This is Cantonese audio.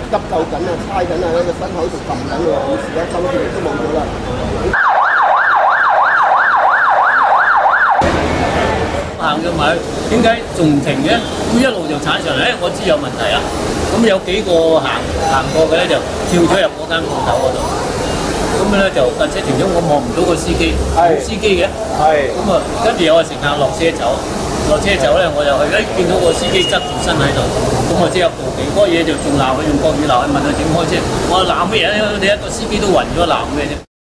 急救緊啊，猜緊啊，喺個心口度撳緊喎，有時咧心跳都冇咗啦。 行咗埋去，點解仲唔停嘅？咁一路就鏟上嚟，我知有問題啦。咁有幾個行過嘅咧，就跳咗入嗰間鋪頭嗰度。咁咧就架車停咗，我望唔到個司機，冇司機嘅。係。咁啊，跟住有個乘客落車走，咧，我就去，見到個司機側住身喺度，咁我即刻報警。嗰個嘢就仲鬧佢，用國語鬧佢，問佢點開車。我話鬧咩嘢？你一個司機都暈咗，鬧咩啫？